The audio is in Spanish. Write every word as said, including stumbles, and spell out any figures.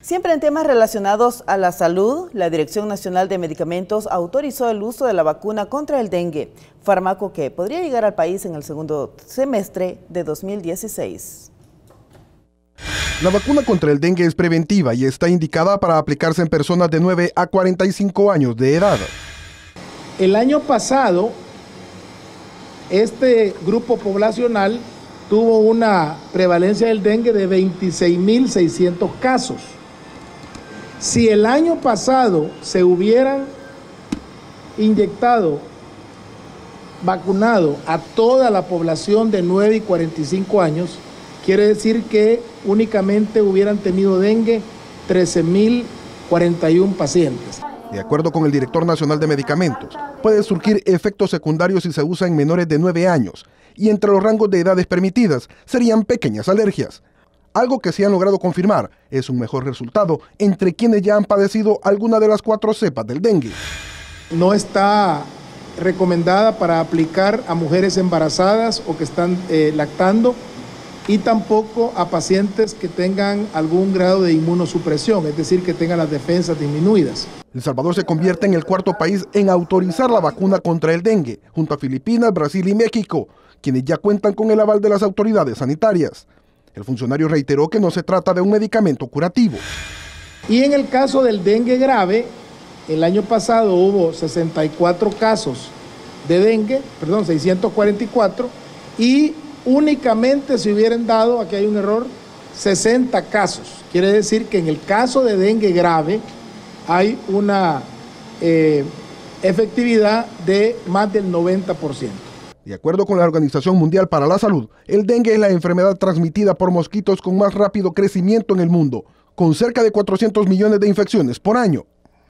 Siempre en temas relacionados a la salud, la Dirección Nacional de Medicamentos autorizó el uso de la vacuna contra el dengue, fármaco que podría llegar al país en el segundo semestre de dos mil dieciséis. La vacuna contra el dengue es preventiva y está indicada para aplicarse en personas de nueve a cuarenta y cinco años de edad. El año pasado, este grupo poblacional tuvo una prevalencia del dengue de veintiséis mil seiscientos casos. Si el año pasado se hubieran inyectado, vacunado a toda la población de nueve y cuarenta y cinco años, quiere decir que únicamente hubieran tenido dengue trece mil cuarenta y uno pacientes. De acuerdo con el director nacional de medicamentos, puede surgir efectos secundarios si se usa en menores de nueve años, y entre los rangos de edades permitidas serían pequeñas alergias. Algo que se han logrado confirmar es un mejor resultado entre quienes ya han padecido alguna de las cuatro cepas del dengue. No está recomendada para aplicar a mujeres embarazadas o que están eh, lactando, y tampoco a pacientes que tengan algún grado de inmunosupresión, es decir, que tengan las defensas disminuidas. El Salvador se convierte en el cuarto país en autorizar la vacuna contra el dengue, junto a Filipinas, Brasil y México, quienes ya cuentan con el aval de las autoridades sanitarias. El funcionario reiteró que no se trata de un medicamento curativo. Y en el caso del dengue grave, el año pasado hubo sesenta y cuatro casos de dengue, perdón, seiscientos cuarenta y cuatro, y únicamente se hubieran dado, aquí hay un error, sesenta casos. Quiere decir que en el caso de dengue grave hay una eh, efectividad de más del noventa por ciento. De acuerdo con la Organización Mundial para la Salud, el dengue es la enfermedad transmitida por mosquitos con más rápido crecimiento en el mundo, con cerca de cuatrocientos millones de infecciones por año.